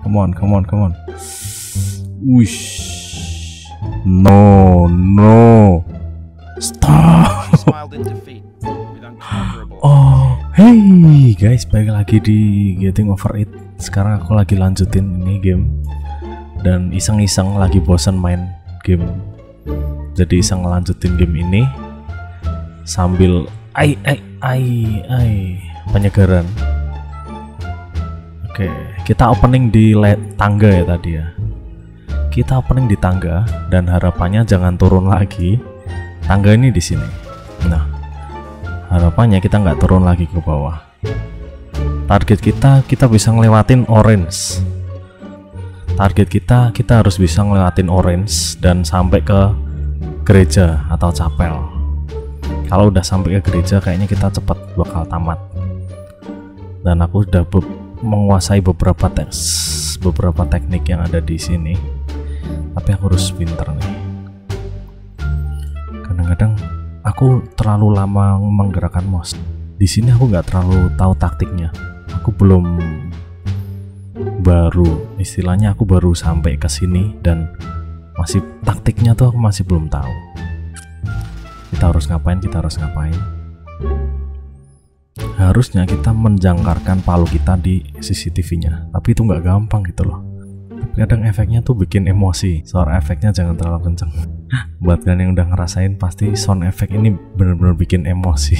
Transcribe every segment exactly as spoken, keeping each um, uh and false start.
come on, come on, come on. Wish. No, no. Stop. Oh, hey guys, balik lagi di Getting Over It. Sekarang aku lagi lanjutin ini game dan iseng-iseng lagi bosan main game. Jadi iseng lanjutin game ini sambil ai ai ai ai penyegaran. Oke, kita opening di tangga ya tadi ya. Kita opening di tangga dan harapannya jangan turun lagi. Tangga ini di sini. Nah, harapannya kita nggak turun lagi ke bawah. Target kita kita bisa ngelewatin orange. Target kita kita harus bisa ngelewatin orange dan sampai ke gereja atau chapel. Kalau udah sampai ke gereja kayaknya kita cepat bakal tamat. Dan aku udah be menguasai beberapa tes beberapa teknik yang ada di sini. Tapi aku harus pinter nih. Kadang-kadang aku terlalu lama menggerakkan mouse. Di sini aku nggak terlalu tahu taktiknya. Aku belum baru, istilahnya aku baru sampai ke sini dan masih taktiknya tuh aku masih belum tahu. Kita harus ngapain? Kita harus ngapain? Harusnya kita menjangkarkan palu kita di C C T V-nya, tapi itu nggak gampang gitu loh. Kadang efeknya tuh bikin emosi. Suara efeknya jangan terlalu kenceng. Buat kalian yang udah ngerasain pasti sound effect ini bener-bener bikin emosi.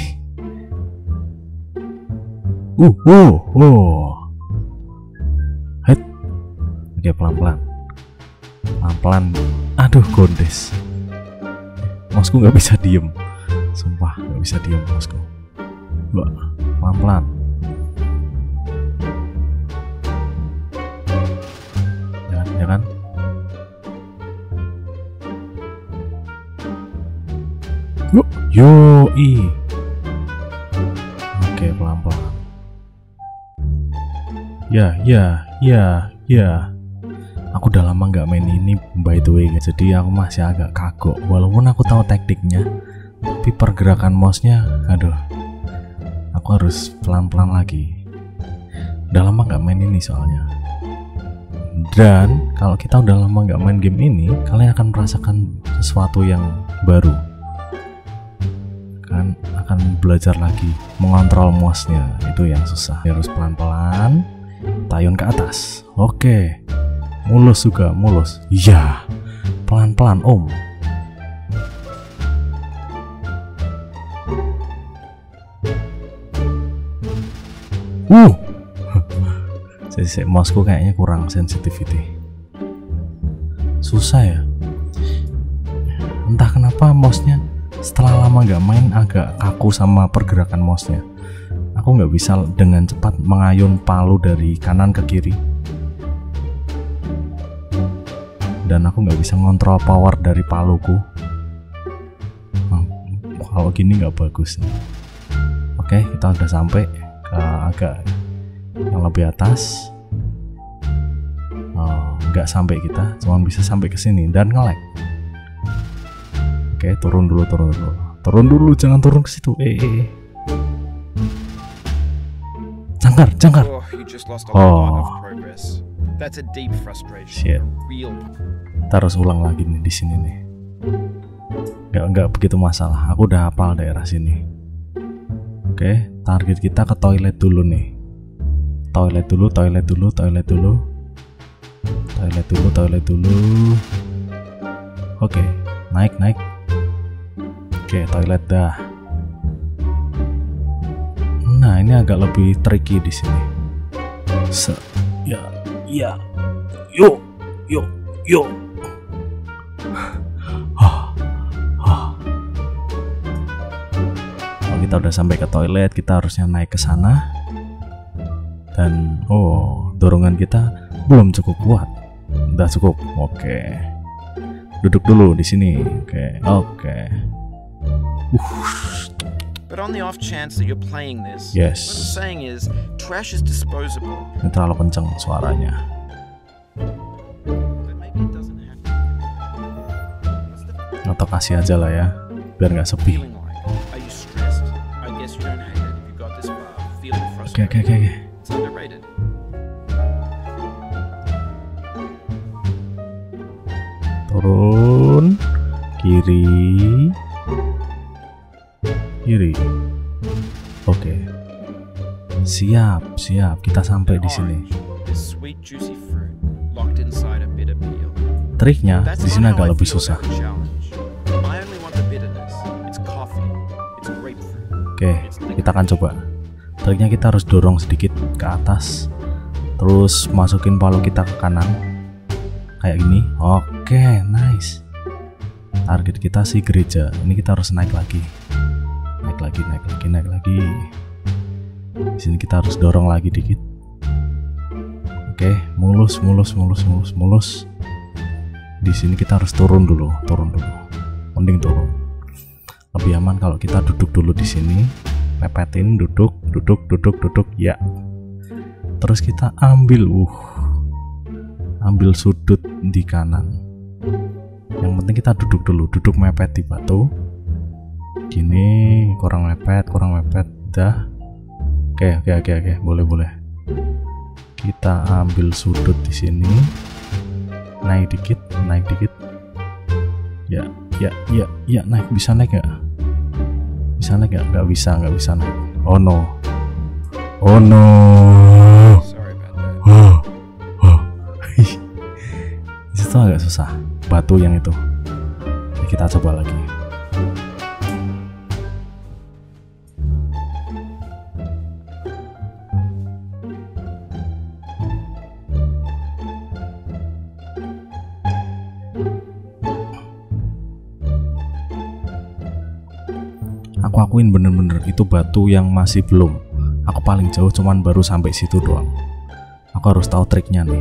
Uh, uh, uh. Hei. Oke, pelan-pelan. Pelan-pelan. Aduh, gondes. Mouseku nggak bisa diem. Sumpah, nggak bisa diem mouseku. Wah, pelan-pelan. Ya kan? Yo, i. Oke, pelan-pelan. Ya, ya, ya, ya. Aku udah lama nggak main ini by the way, jadi aku masih agak kagok. Walaupun aku tahu tekniknya, tapi pergerakan mouse-nya, aduh. Aku harus pelan-pelan lagi. Udah lama nggak main ini soalnya. Dan kalau kita udah lama nggak main game ini, kalian akan merasakan sesuatu yang baru. Kan akan belajar lagi mengontrol mouse-nya, itu yang susah. Harus pelan-pelan, tayun ke atas. Oke, mulus juga, mulus. Iya, pelan-pelan om. Uh. Jadi mouseku kayaknya kurang sensitivity. Susah ya. Entah kenapa mouse-nya setelah lama nggak main agak kaku sama pergerakan mouse-nya. Aku nggak bisa dengan cepat mengayun palu dari kanan ke kiri. Dan aku nggak bisa ngontrol power dari paluku. Hmm, kalau gini nggak bagus. Oke, kita udah sampai ke agak yang lebih atas. Oh, nggak sampai kita, cuma bisa sampai ke sini dan nge-lag. Oke, turun dulu, turun dulu, turun dulu, jangan turun ke situ. Eh, eh, eh. Jangkar, jangkar. Oh, shit. Kita harus ulang lagi nih di sini nih. Nggak, nggak begitu masalah. Aku udah hafal daerah sini. Oke, target kita ke toilet dulu nih. Toilet dulu, toilet dulu, toilet dulu, toilet dulu, toilet dulu. Oke, naik, naik. Oke, toilet dah. Nah, ini agak lebih tricky di sini. Se, ya, ya, yuk, yuk, yuk. Kalau kita udah sampai ke toilet, kita harusnya naik ke sana. Dan oh, dorongan kita belum cukup kuat. Udah cukup. Oke. Duduk dulu di sini. Oke. Oke. Uh. But on the off chance that you're playing this, yes. what I'm saying is trash is disposable. Ini terlalu kencang suaranya. Atau kasih aja lah ya, biar nggak sepi. Oke, oke, oke. turun, kiri, kiri. Oke, siap, siap. Kita sampai di sini. Triknya di sini agak lebih susah. Oke, kita akan coba. Triknya kita harus dorong sedikit ke atas, terus masukin palu kita ke kanan kayak gini. Oke, nice. Target kita si gereja. Ini kita harus naik lagi, naik lagi, naik lagi, naik lagi. Di sini kita harus dorong lagi dikit. Oke, mulus, mulus, mulus, mulus, mulus. Di sini kita harus turun dulu, turun dulu. Mending turun. Lebih aman kalau kita duduk dulu di sini. Pepetin, duduk, duduk, duduk, duduk, ya. Terus kita ambil, uh, ambil sudut di kanan. Yang penting kita duduk dulu, duduk mepet di batu. Gini, kurang mepet, kurang mepet, dah. Oke, oke, oke, oke, boleh, boleh. Kita ambil sudut di sini. Naik dikit, naik dikit. Ya, ya, ya, ya, naik, bisa naik nggak? Bisa naik nggak? Nggak bisa, nggak bisa naik. Oh no, oh no. Oh, oh. Itu agak susah. Batu yang itu. Kita coba lagi. Aku akuin bener-bener itu batu yang masih belum. Aku paling jauh cuman baru sampai situ doang. Aku harus tahu triknya nih.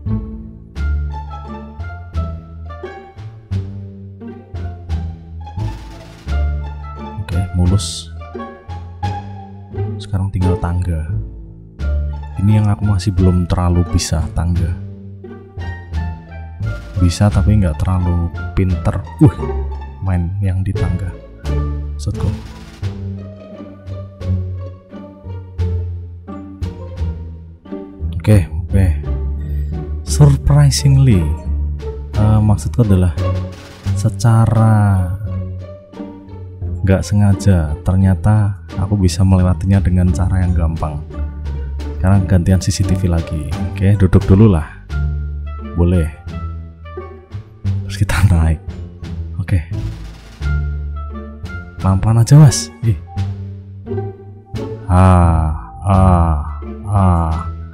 Oke, mulus. Sekarang tinggal tangga. Ini yang aku masih belum terlalu bisa, tangga. Bisa tapi nggak terlalu pinter. Uh, main yang di tangga. Maksudku. Oke, oke. Surprisingly, uh, maksudku adalah secara nggak sengaja ternyata aku bisa melewatinya dengan cara yang gampang. Sekarang gantian C C T V lagi. Oke, duduk dulu lah. Boleh. Terus kita naik. Oke. Pelan-pelan aja, Mas. Ih. Ah, ah, ah.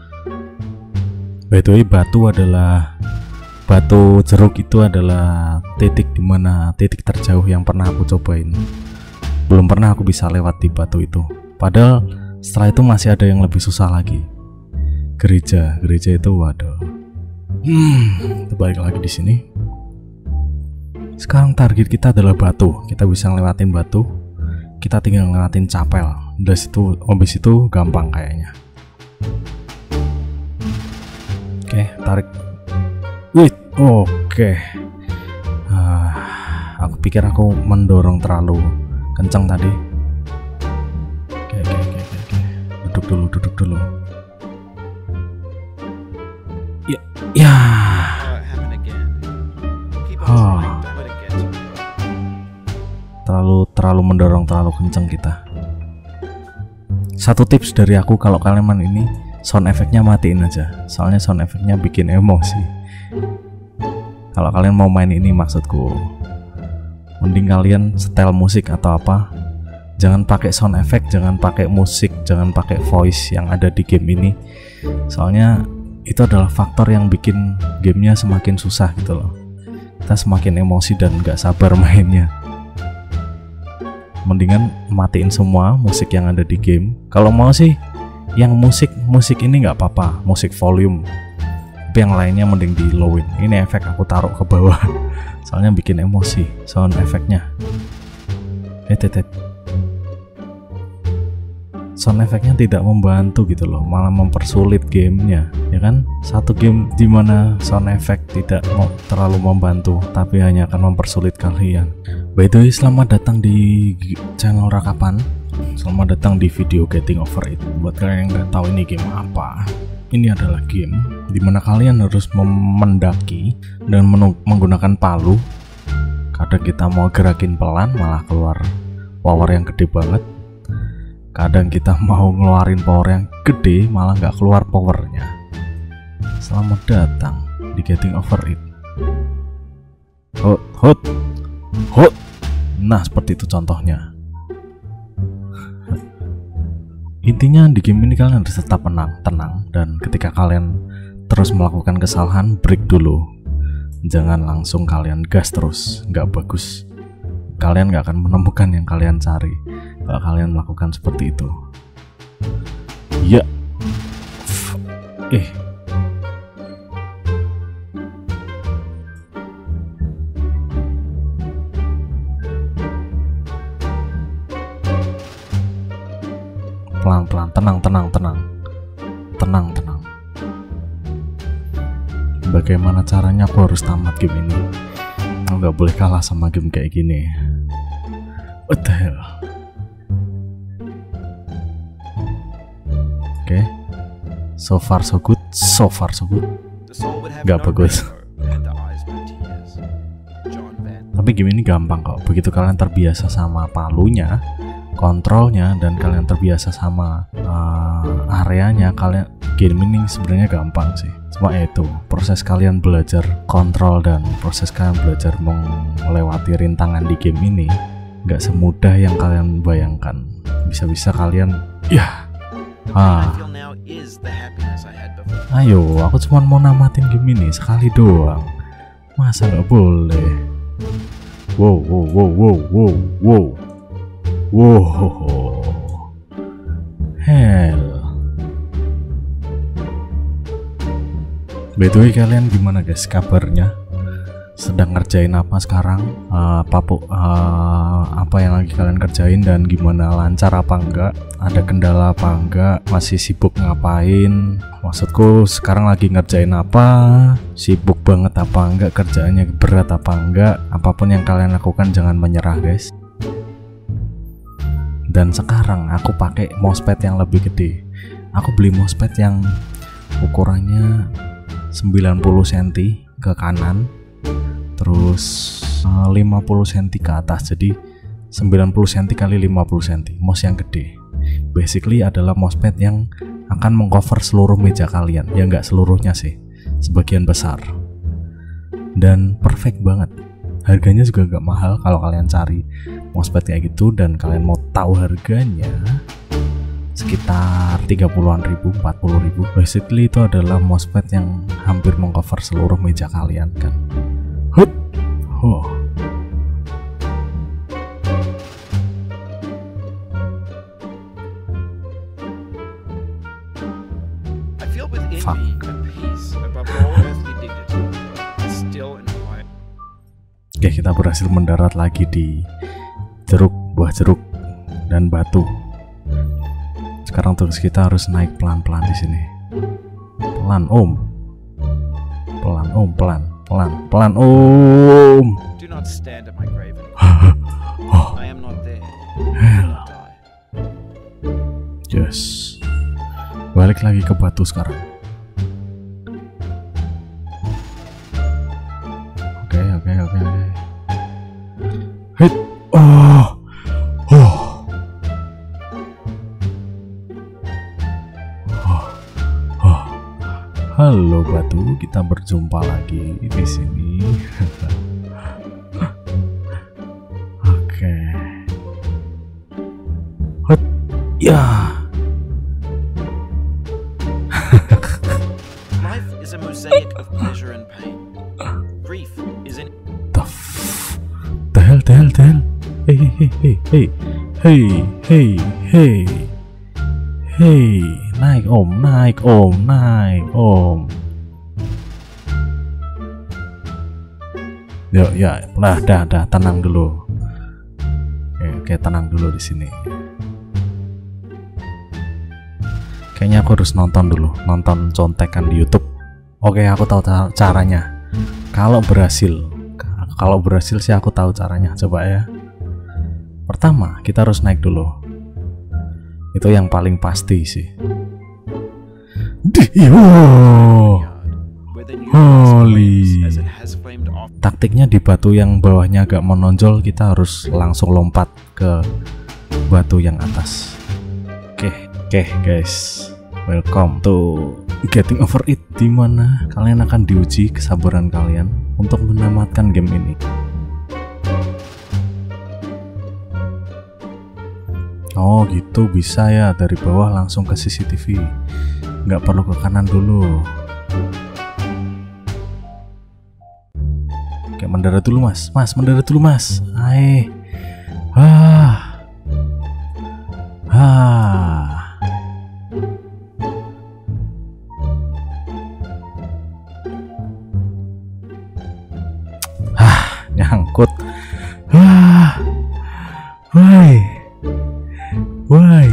By the way, batu adalah batu jeruk itu adalah titik dimana titik terjauh yang pernah aku cobain. Belum pernah aku bisa lewat di batu itu. Padahal setelah itu masih ada yang lebih susah lagi. Gereja, gereja itu waduh. Hmm, kita balik lagi di sini. Sekarang target kita adalah batu. Kita bisa ngelewatin batu. Kita tinggal ngelewatin capel. Dari situ, habis itu gampang kayaknya. Oke, tarik. Wih, oke. Uh, aku pikir aku mendorong terlalu kencang tadi. Oke, oke, oke, oke. Duduk dulu, duduk dulu. Ya, ya. Oh. Terlalu terlalu mendorong terlalu kencang kita. Satu tips dari aku, kalau kalian main ini sound efeknya matiin aja, soalnya sound efeknya bikin emosi. Kalau kalian mau main ini, maksudku, mending kalian setel musik atau apa. Jangan pakai sound effect, jangan pakai musik, jangan pakai voice yang ada di game ini. Soalnya itu adalah faktor yang bikin gamenya semakin susah gitu loh. Kita semakin emosi dan gak sabar mainnya. Mendingan matiin semua musik yang ada di game. Kalau mau sih yang musik musik ini nggak apa-apa, musik volume. Tapi yang lainnya mending di lowin. Ini efek aku taruh ke bawah, soalnya bikin emosi sound efeknya. Eh, tetet. Sound efeknya tidak membantu gitu loh, malah mempersulit gamenya, ya kan? Satu game dimana sound effect tidak mau terlalu membantu, tapi hanya akan mempersulit kalian. By the way, selamat datang di channel Rakapan. Selamat datang di video Getting Over It. Buat kalian yang nggak tahu ini game apa, ini adalah game dimana kalian harus mendaki dan menggunakan palu. Kadang kita mau gerakin pelan malah keluar power yang gede banget. Kadang kita mau ngeluarin power yang gede malah nggak keluar powernya. Selamat datang di Getting Over It. Hot, hot, hot. Nah, seperti itu contohnya. Intinya di game ini kalian harus tetap tenang, tenang, dan ketika kalian terus melakukan kesalahan, break dulu. Jangan langsung kalian gas terus, nggak bagus. Kalian nggak akan menemukan yang kalian cari kalau kalian melakukan seperti itu. Ya, eh, pelan-pelan, tenang, tenang, tenang, tenang, tenang. Bagaimana caranya aku harus tamat game ini? Aku nggak boleh kalah sama game kayak gini. What the hell? Oke, okay. So far so good, so far so good. Gak bagus. Tapi game ini gampang kok. Begitu kalian terbiasa sama palunya, kontrolnya, dan kalian terbiasa sama uh, areanya, kalian game ini sebenarnya gampang sih. Cuma itu proses kalian belajar kontrol dan proses kalian belajar melewati rintangan di game ini nggak semudah yang kalian bayangkan. Bisa-bisa kalian ya ah ayo, aku cuma mau namatin game ini sekali doang, masa nggak boleh? Wow wow wow wow wow wow wow hell. By the way, kalian gimana guys kabarnya? Sedang ngerjain apa sekarang? Uh, apa, uh, apa yang lagi kalian kerjain dan gimana, lancar apa enggak? Ada kendala apa enggak? Masih sibuk ngapain? Maksudku sekarang lagi ngerjain apa? Sibuk banget apa enggak? Kerjaannya berat apa enggak? Apapun yang kalian lakukan jangan menyerah guys. Dan sekarang aku pakai mousepad yang lebih gede. Aku beli mousepad yang ukurannya sembilan puluh sentimeter ke kanan, terus lima puluh sentimeter ke atas, jadi sembilan puluh sentimeter kali lima puluh sentimeter, mouse yang gede. Basically adalah mousepad yang akan mengcover seluruh meja kalian, ya nggak seluruhnya sih, sebagian besar. Dan perfect banget, harganya juga nggak mahal kalau kalian cari mousepad kayak gitu. Dan kalian mau tahu harganya, sekitar tiga puluhan ribu, empat puluh ribu. Basically itu adalah mousepad yang hampir mengcover seluruh meja kalian kan. Hut, oh. I feel with envy and peace above all earthly dignity, still and quiet. Oke, kita berhasil mendarat lagi di jeruk, buah jeruk dan batu. Sekarang tugas kita harus naik pelan-pelan di sini. Pelan om, pelan om, pelan, pelan, pelan om. Do not stand at my grave. I am not there. Yes. Balik lagi ke batu sekarang. Oke, oke, oke, oke. Hit. Oh. Oh. Halo batu, kita berjumpa lagi di sini. Oke. Hot. Ya. Life is a mosaic of pleasure and pain. Grief is in The f the hell, the hell, the hell. Hey, hey, hey, hey, hey, hey, hey, hey. Naik om, naik om, naik om. Yuk, ya, lah, dah, dah, tenang dulu. Oke, oke, tenang dulu di sini. Kayaknya aku harus nonton dulu, nonton contekan di YouTube. Oke, aku tahu caranya. Kalau berhasil, kalau berhasil sih aku tahu caranya. Coba ya. Pertama, kita harus naik dulu. Itu yang paling pasti sih. Yo. where the new Holy. as it has flamed off. Taktiknya di batu yang bawahnya agak menonjol, kita harus langsung lompat ke batu yang atas. Oke, oke guys, welcome to Getting Over It, di mana kalian akan diuji kesabaran kalian untuk menamatkan game ini. Oh gitu, bisa ya, dari bawah langsung ke C C T V, nggak perlu ke kanan dulu. Oke, mendarat dulu mas, mas mendarat dulu mas. Hai, ah, ah. Ah, nyangkut. Ah, why, why?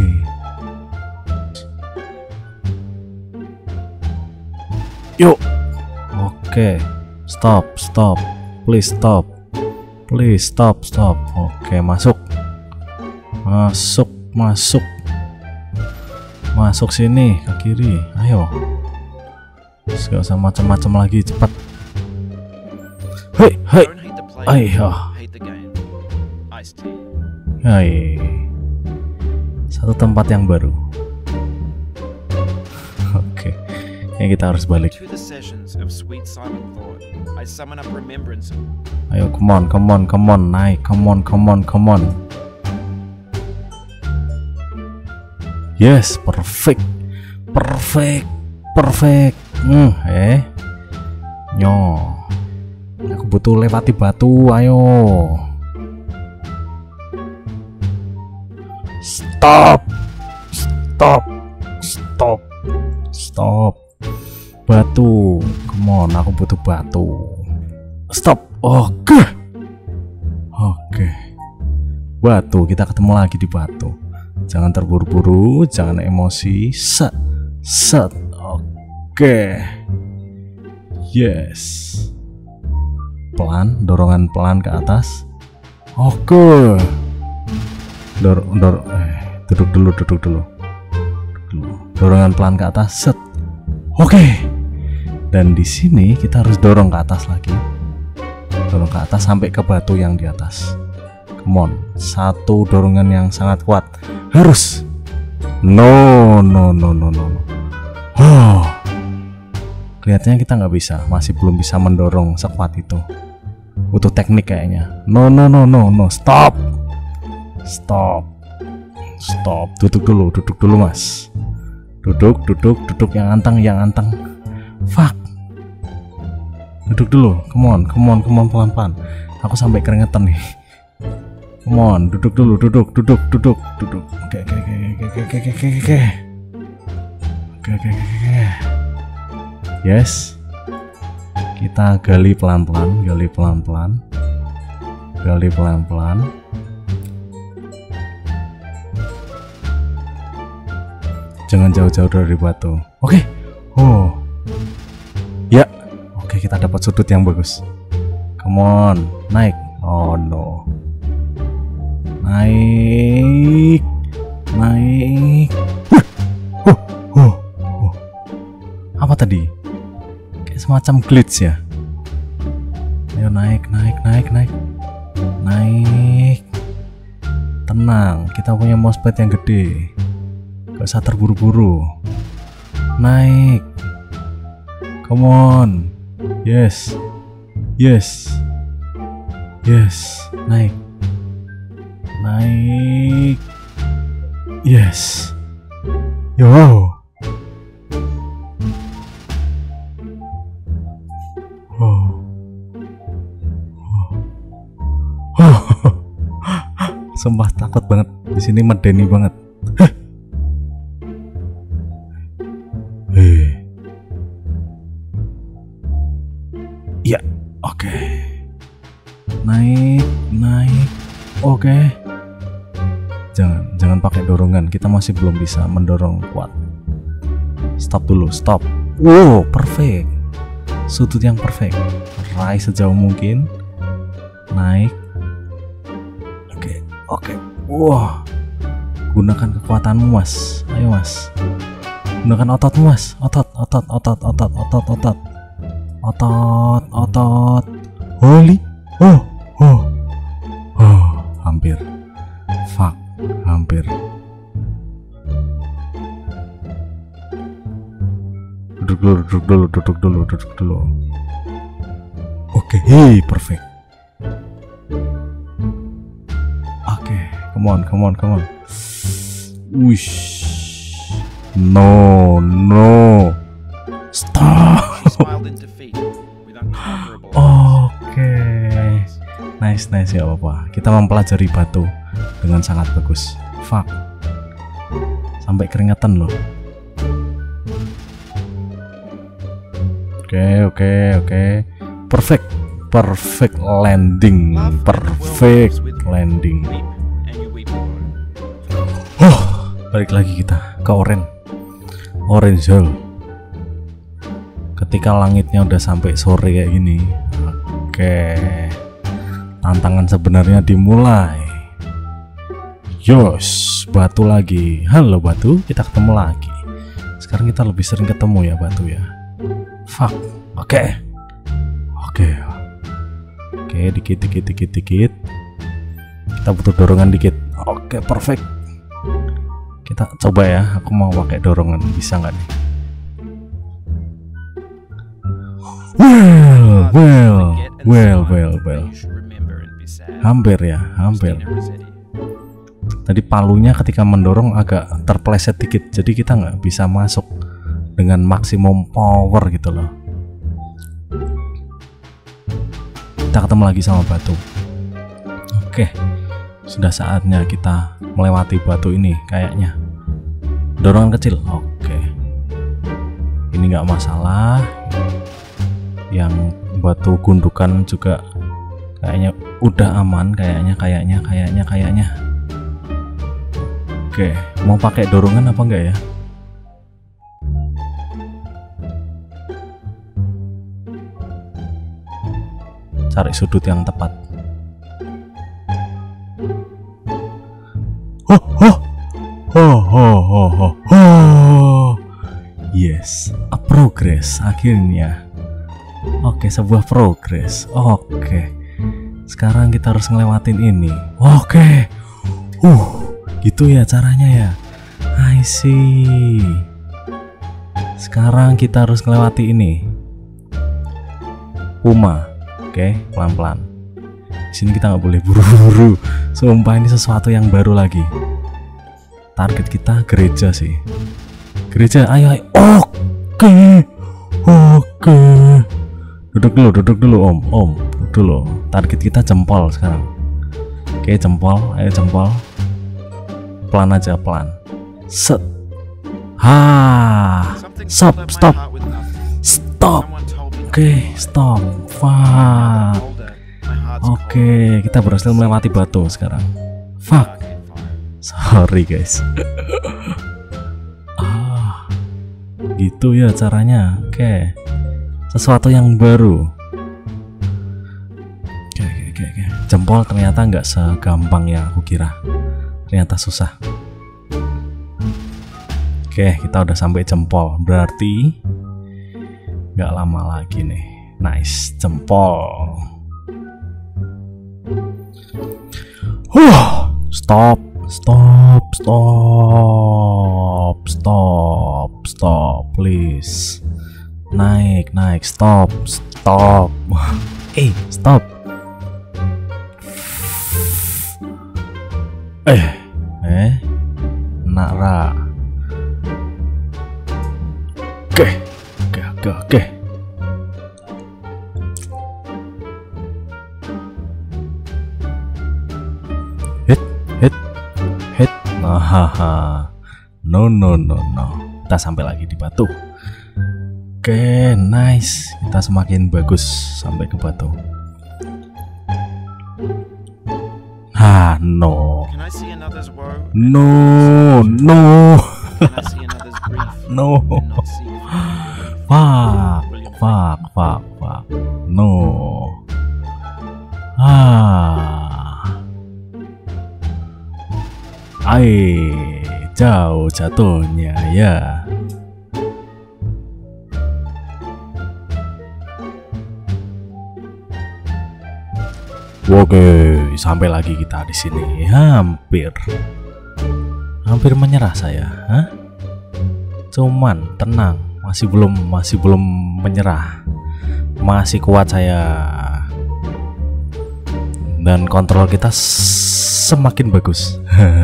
Yuk, oke, stop, stop. Please stop, please stop, stop. Oke, masuk, masuk, masuk, masuk sini ke kiri. Ayo, gak usah macam-macam lagi, cepat. Hei, hei, Don't hate the player, ayo, hate the game. Ice-T. hai. Satu tempat yang baru. Oke, ya kita harus balik. To the sessions of sweet silent thought, I summon up remembrance of Ayo, come on, come on, come on, naik, come on, come on, come on. Yes, perfect, perfect, perfect. Hmm, eh, nyo. Aku butuh lewati batu, ayo. Stop, stop, stop, stop. Batu, come on, aku butuh batu. Stop, oke, oke. Batu, kita ketemu lagi di batu. Jangan terburu-buru, jangan emosi. Set, set, oke. Yes. Pelan, dorongan pelan ke atas. Oke. Dor, dor, eh, duduk dulu, duduk dulu, duduk dulu. Dorongan pelan ke atas, set. Oke. Dan di sini kita harus dorong ke atas lagi. Dorong ke atas sampai ke batu yang di atas. Come on, satu dorongan yang sangat kuat. Harus. No, no, no, no, no. Oh. Kelihatannya kita nggak bisa, masih belum bisa mendorong sekuat itu. Butuh teknik kayaknya. No, no, no, no, no. Stop. Stop. Stop. Duduk dulu, duduk dulu mas. Duduk, duduk, duduk yang anteng, yang anteng. Fuck. Duduk dulu. Come on, come on, come on, pelan-pelan. Aku sampai keringetan nih. Come on, duduk dulu, duduk, duduk, duduk, duduk. Oke, oke, oke, oke, oke, oke, oke, oke. Oke, oke, oke, oke. Yes. Kita gali pelan-pelan, gali pelan-pelan. Gali pelan-pelan. Jangan jauh-jauh dari batu. Oke. Oh. Ya. Oke, kita dapat sudut yang bagus. Come on, naik. Oh no. Naik. Naik. Huh. Huh. Huh. Apa tadi? Kayak semacam glitch ya. Ayo naik, naik, naik, naik. Naik. Tenang, kita punya mousepad yang gede. Gak usah terburu-buru. Naik. Come on. Yes. Yes. Yes. Naik. Naik. Yes. Yo. Oh. Oh. Sumpah takut banget. Di sini medeni banget. Heh. Ya, oke. Okay. Naik, naik. Oke. Okay. Jangan, jangan pakai dorongan. Kita masih belum bisa mendorong kuat. Stop dulu, stop. Wow, perfect. Sudut yang perfect. Raih sejauh mungkin. Naik. Oke, okay, oke. Okay. Wow. Gunakan kekuatanmu, Mas. Ayo, Mas. Gunakan ototmu mas. Otot, otot, otot, otot, otot, otot, otot, otot. Holy, oh, oh, oh, hampir. Fuck, hampir. Duduk dulu, duduk dulu, duduk dulu, duduk dulu. Oke, hey, perfect. Oke, come on, come on, come on. Wish. No, no. Stop. Oke. Nice, nice, ya apa-apa. Kita mempelajari batu dengan sangat bagus. Fuck. Sampai keringetan loh. Oke, oke, oke. Perfect. Perfect landing. Perfect landing. Oh, balik lagi kita ke orange. Orange hole. Ketika langitnya udah sampai sore kayak gini. Oke. Tantangan sebenarnya dimulai. Yos, batu lagi. Halo batu, kita ketemu lagi. Sekarang kita lebih sering ketemu ya batu ya. Fuck. Oke. Oke. Oke, dikit dikit dikit dikit. Kita butuh dorongan dikit. Oke, perfect. Kita coba ya. Aku mau pakai dorongan, bisa nggak nih? Well, well, well, well, well. Hampir ya, hampir. Tadi palunya ketika mendorong agak terpleset dikit, jadi kita nggak bisa masuk dengan maksimum power gitu loh. Kita ketemu lagi sama batu. Oke, sudah saatnya kita melewati batu ini kayaknya. Dorongan kecil. Oke, ini nggak masalah. Yang batu gundukan juga kayaknya udah aman, kayaknya kayaknya kayaknya kayaknya. Oke, mau pakai dorongan apa enggak ya? Cari sudut yang tepat. Oh, oh, oh, oh, oh, oh, oh. Yes, a progress akhirnya. Oke, sebuah progress. Oke, sekarang kita harus ngelewatin ini. Oke, uh, gitu ya caranya ya. I see. Sekarang kita harus ngelewati ini. Puma. Oke, pelan-pelan. Di sini kita nggak boleh buru-buru. Sumpah ini sesuatu yang baru lagi. Target kita gereja sih. Gereja, ayo, ayo. Oke, oke. Duduk dulu, duduk dulu om, om. Duduk dulu. Target kita jempol sekarang. Oke, jempol, ayo jempol. Pelan aja, pelan. Set. Ha. Stop, stop, stop. Oke, stop. Fuck. Oke, kita berhasil melewati batu sekarang. Fuck. Sorry guys. Ah, gitu ya caranya. Oke, sesuatu yang baru. Oke, oke, oke, oke. Jempol ternyata nggak segampang yang aku kira. Ternyata susah. Oke, kita udah sampai jempol. Berarti nggak lama lagi nih. Nice, jempol. Huh, stop, stop, stop, stop, stop, please. Naik, naik, stop, stop. Eh, stop. Eh, eh, Nara. Oke, oke, oke, oke. Hahaha, no no no no. Kita sampai lagi di batu. Oke, nice. Kita semakin bagus sampai ke batu. Ah, no. No, no. No. Fuck, fuck, fuck, fuck. No. Ah. Ai, jauh jatuhnya ya. Oke, sampai lagi kita di sini. Hampir, hampir menyerah saya. Hah? Cuman tenang, masih belum, masih belum menyerah. Masih kuat saya. Dan kontrol kita semakin bagus.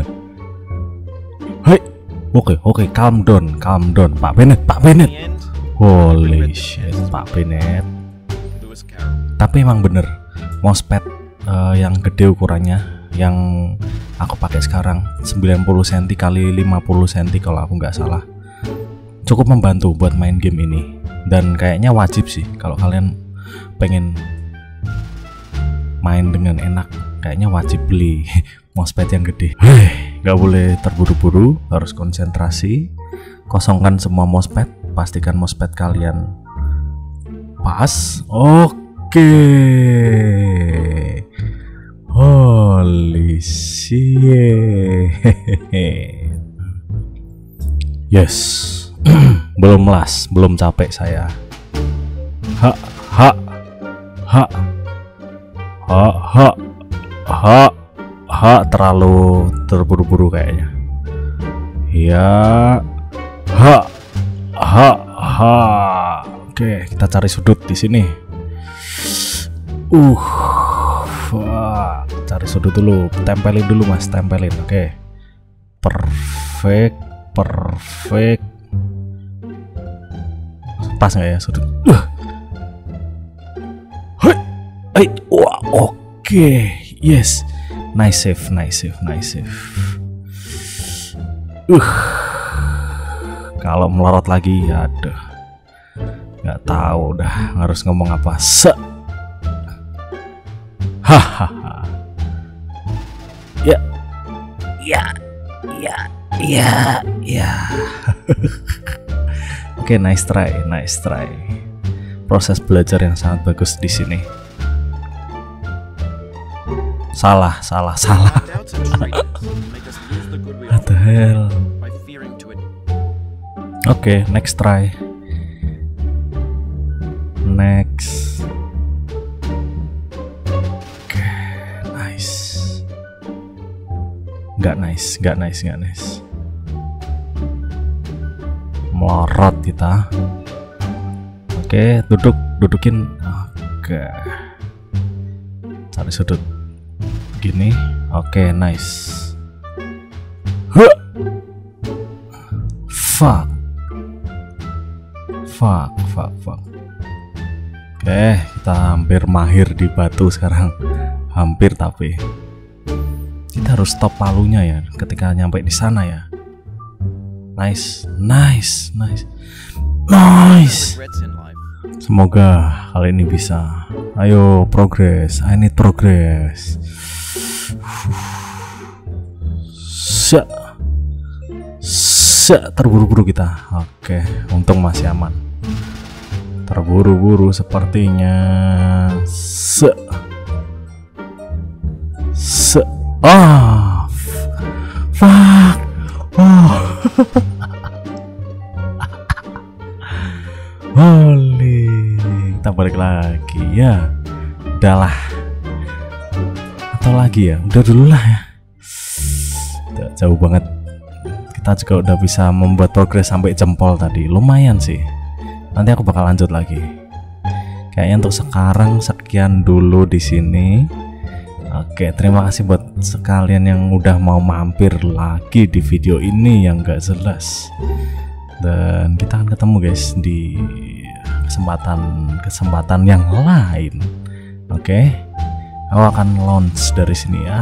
Hai, oke, oke, calm down, calm down, Pak Bennett, Pak Bennett. In the end, Holy shit, Pak Bennett. Lewis Carroll. Tapi emang bener, mousepad uh, yang gede ukurannya, yang aku pakai sekarang sembilan puluh sentimeter kali lima puluh sentimeter kalau aku nggak salah, cukup membantu buat main game ini. Dan kayaknya wajib sih kalau kalian pengen main dengan enak, kayaknya wajib beli mousepad yang gede. Hei, nggak boleh terburu-buru, harus konsentrasi. Kosongkan semua mousepad, pastikan mousepad kalian pas. Oke. Holy shit. Yes. Belum las, belum capek saya. Ha ha ha ha ha ha ha terlalu terburu-buru kayaknya. Ya. Ha ha ha. Oke, kita cari sudut di sini. Uh. Wah, cari sudut dulu, tempelin dulu Mas, tempelin. Oke. Perfect, perfect. Pas nggak ya sudut? Uh. Hai, hai, wah, oke, yes, nice save, nice save, nice save. Uh, kalau melorot lagi, aduh, nggak tahu, udah harus ngomong apa. Se, hahaha, ya, ya, ya, ya, ya. Oke, okay, nice try, nice try. Proses belajar yang sangat bagus di sini. Salah, salah, salah. What the hell? Oke, okay, next try. Next. Oke, okay, nice. Gak nice, gak nice, gak nice. Melorot kita. Oke, duduk, dudukin. Oke, cari sudut gini. Oke, nice. Huh. Fuck, fuck, fuck, fuck. Oke, kita hampir mahir di batu sekarang. Hampir, tapi kita harus stop palunya ya ketika nyampe di sana ya. Nice, nice, nice, nice. Semoga kali ini bisa. Ayo, progress. I need progress. Se, se, terburu-buru kita. Oke, untung masih aman. Terburu-buru sepertinya. Se, se. Ah, fuck. Oh. Holy, kita balik lagi ya. Udahlah. Atau lagi ya, udah dulu lah ya. Udah jauh banget. Kita juga udah bisa membuat progres sampai jempol tadi. Lumayan sih. Nanti aku bakal lanjut lagi. Kayaknya untuk sekarang sekian dulu di sini. Oke, terima kasih buat sekalian yang udah mau mampir lagi di video ini yang gak jelas. Dan kita akan ketemu guys di kesempatan kesempatan yang lain. Oke, aku akan launch dari sini ya.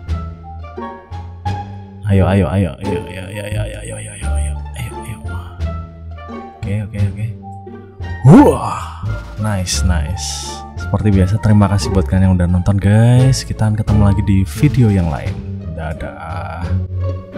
Ayo, ayo, ayo, ayo, ayo, ayo, ayo, ayo, ayo, ayo, ayo, ayo, ayo. Oke, oke, oke. Wah, nice, nice. Seperti biasa, terima kasih buat kalian yang udah nonton guys. Kita akan ketemu lagi di video yang lain. Dadah.